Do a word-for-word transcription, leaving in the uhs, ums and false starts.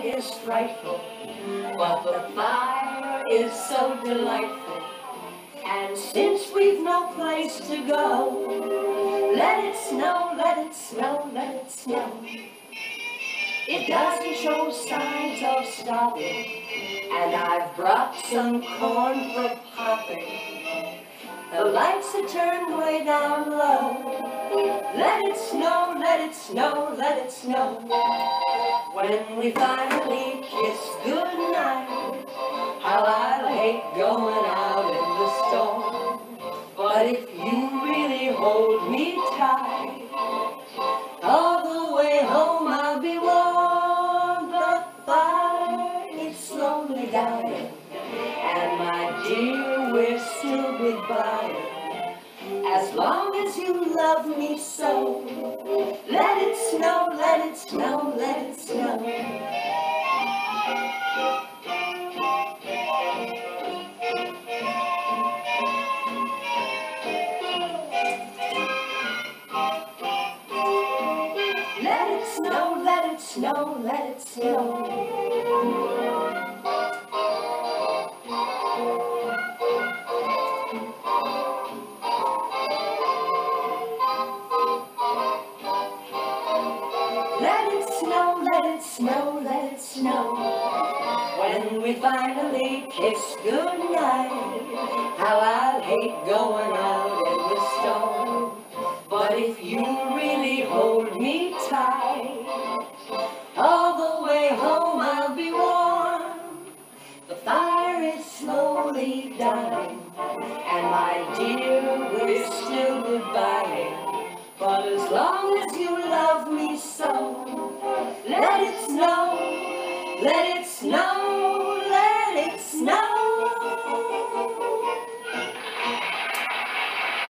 outside is frightful, but the fire is so delightful. And since we've no place to go, let it snow, let it snow, let it snow. It doesn't show signs of stopping, and I've brought some corn for popping. The lights are turned way down low. Let it snow, let it snow, let it snow. When we finally kiss goodnight, how I'll hate going out in the storm. But if you really hold me tight, all the way home I'll be warm. The fire is slowly dying, and my dear, we're still goodbye. As long as you love me so, let it snow, let it snow, let it snow. Let it snow, let it snow, let it snow. Let it snow, let it snow, let it snow. When we finally kiss goodnight, how I'll hate going out in the storm. But if you really hold me tight, all the way home I'll be warm. The fire is slowly dying, and my dear, we're still goodbye. But as long as you love me so, let it snow, let it snow.